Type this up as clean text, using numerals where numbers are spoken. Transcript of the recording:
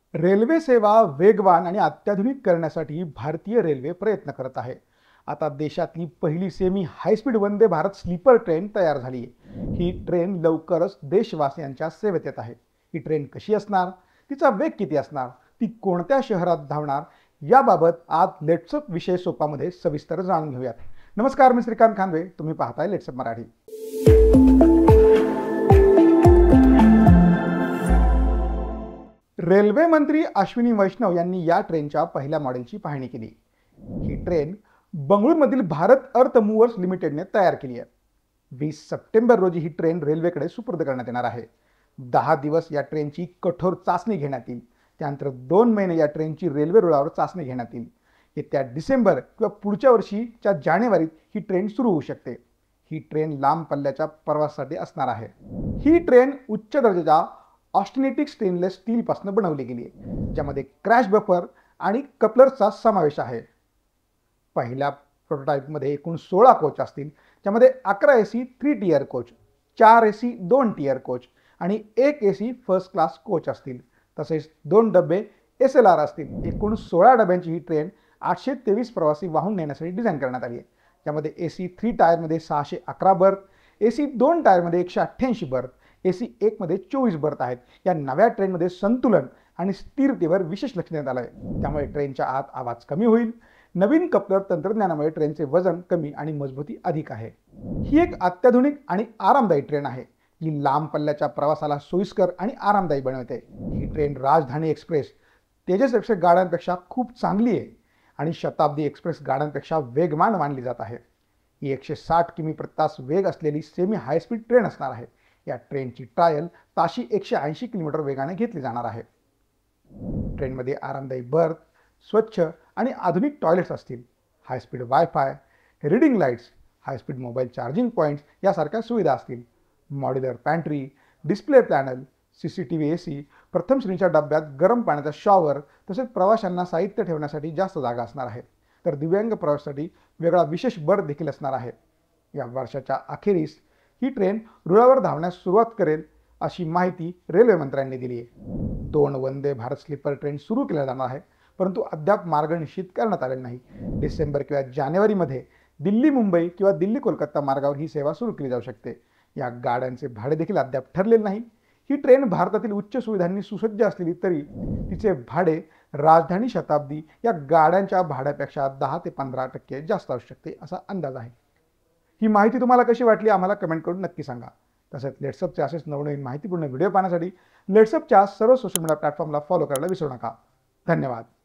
Railway सेवा वेगवान आणि अत्याधुनिक करण्यासाठी भारतीय रेल्वे प्रयत्न करत आहे. आता देशातली पहिली semi high speed Vande Bharat sleeper train तयार झाली आहे. ही ट्रेन लवकरच देशवासियांच्या सेवेत येत आहे. ही ट्रेन कशी असणार, तिचा वेग किती असणार, ती कोणत्या शहरात धावणार, याबाबत आज लेट्सअप विषय सोपामध्ये सविस्तर जाणून घेऊयात. नमस्कार, मी श्रीकांत खानवे, तुम्ही पाहताय लेट्सअप मराठी. रेल्वे मंत्री अश्विनी वैष्णव यांनी या ट्रेनच्या पहिल्या मॉडेलची पाहणी केली. ही ट्रेन बंगळुरूमधील भारत अर्थ मूव्हर्स लिमिटेडने तयार केली आहे. 20 सप्टेंबर रोजी ही ट्रेन रेल्वेकडे सुपूर्द करण्यात येणार आहे. 10 दिवस या ट्रेनची कठोर चाचणी घेण्यात येईल. त्यानंतर 2 महिने या ट्रेनची रेल्वे रुळावर चाचणी घेण्यात येईल. येत्या डिसेंबर किंवा पुढच्या वर्षीच्या जानेवारीत ही ट्रेन सुरू होऊ शकते. ही ट्रेन लांब पल्ल्याच्या प्रवासासाठी असणार आहे. ही ट्रेन उच्च दर्जाच्या ऑस्टेनेटिक स्टेनलेस स्टीलपासून बनवली गेली आहे, ज्यामध्ये क्रॅश बफर आणि कपलर्सचा समावेश आहे. पहिल्या प्रोटोटाईपमध्ये एकूण 16 कोच असतील, ज्यामध्ये 11 AC 3 tier coach, 4 AC 2 tier coach आणि 1 AC फर्स्ट क्लास कोच असतील. तसेच 2 डबे SLR असतील. एकूण 16 डब्यांची ही ट्रेन 823 प्रवासी वाहून नेण्यासाठी डिझाईन करण्यात आली आहे, ज्यामध्ये AC 3 टायरमध्ये 611 बर्थ, AC 2 टायरमध्ये 188 बर्थ, AC 1 मध्ये 24 बर्थ आहेत. या नव्या ट्रेनमध्ये संतुलन आणि स्थिरतेवर विशेष लक्ष देण्यात आलं आहे, त्यामुळे ट्रेनच्या आत आवाज कमी होईल. नवीन कपलर तंत्रज्ञानामुळे ट्रेनचे वजन कमी आणि मजबूती अधिक आहे. ही एक अत्याधुनिक आणि आरामदायी ट्रेन आहे, जी लांब पल्ल्याच्या प्रवासाला सोयीस्कर आणि आरामदायी बनवते. ही train Rajdhani express, Tejas express गाड्यांपेक्षा खूप चांगली आहे आणि शताब्दी एक्सप्रेस गाड्यांपेक्षा वेगवान मानली जात आहे. ही 160 किमी प्रति तास वेग असलेली सेमी हायस्पीड ट्रेन असणार आहे. या ट्रेनची ट्रायल ताशी 180 किलोमीटर वेगाने घेतली जाणार आहे. ट्रेनमध्ये आरामदायी बर्थ, स्वच्छ आणि आधुनिक टॉयलेट्स असतील. High speed wifi, reading lights, high speed mobile charging points यासारख्या सुविधा असतील. Modular pantry, display panel, CCTV AC, प्रथम श्रेणीच्या डब्यात गरम पाण्याचा शॉवर, तसेच प्रवाशांना साहित्य ठेवण्यासाठी जास्त जागा असणार आहे. तर दिव्यांग प्रवासासाठी वेगळा विशेष बर्थ देखील असणार आहे. या वर्षाच्या अखेरीस ही ट्रेन रुळावर धावण्यास सुरुवात करेल, अशी माहिती रेल्वे मंत्र्यांनी दिली आहे. 2 वंदे भारत स्लीपर ट्रेन सुरू केल्या जाणार आहे, परंतु अद्याप मार्ग निश्चित करण्यात आलेला नाही. डिसेंबर किंवा जानेवारीमध्ये दिल्ली मुंबई किंवा दिल्ली कोलकाता मार्गावर ही सेवा सुरू केली जाऊ शकते. या गाड्यांचे भाडे देखील अद्याप ठरलेले नाही. ही ट्रेन भारतातील उच्च सुविधांनी सुसज्ज असलेली तरी तिचे भाडे राजधानी शताब्दी या गाड्यांच्या भाड्यापेक्षा 10 ते 15% जास्त असू शकते, असा अंदाज आहे. ही माहिती तुम्हाला कशी वाटली आम्हाला कमेंट करून नक्की सांगा. तसेच लेट्सअपचे असेच नवनवीन माहितीपूर्ण व्हिडिओ पाहण्यासाठी लेट्सअपच्या सर्व सोशल मीडिया प्लॅटफॉर्मला फॉलो करायला विसरू नका. धन्यवाद.